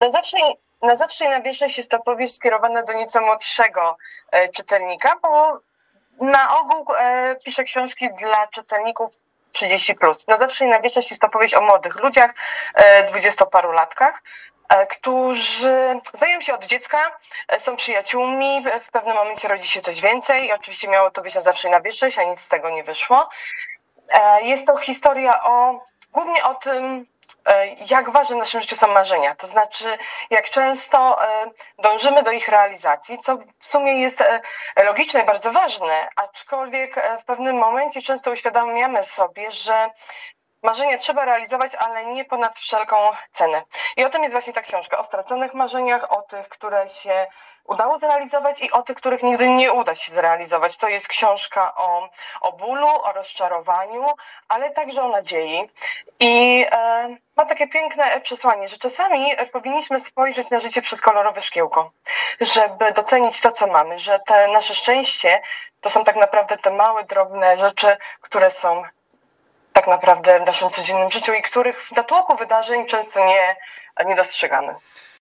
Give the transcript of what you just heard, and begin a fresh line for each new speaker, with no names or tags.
Na zawsze i na wieczność jest to powieść skierowana do nieco młodszego czytelnika, bo na ogół piszę książki dla czytelników 30+. Na zawsze i na wieczność jest to powieść o młodych ludziach, dwudziestoparolatkach, którzy zdają się od dziecka, są przyjaciółmi, w pewnym momencie rodzi się coś więcej i oczywiście miało to być na zawsze i na wieczność, a nic z tego nie wyszło. Jest to historia głównie o tym, jak ważne w naszym życiu są marzenia, to znaczy jak często dążymy do ich realizacji, co w sumie jest logiczne i bardzo ważne, aczkolwiek w pewnym momencie często uświadamiamy sobie, że marzenia trzeba realizować, ale nie ponad wszelką cenę. I o tym jest właśnie ta książka, o straconych marzeniach, o tych, które się udało zrealizować i o tych, których nigdy nie uda się zrealizować. To jest książka o bólu, o rozczarowaniu, ale także o nadziei. I ma takie piękne przesłanie, że czasami powinniśmy spojrzeć na życie przez kolorowe szkiełko, żeby docenić to, co mamy, że te nasze szczęście to są tak naprawdę te małe, drobne rzeczy, które są tak naprawdę w naszym codziennym życiu i których w natłoku wydarzeń często nie dostrzegamy.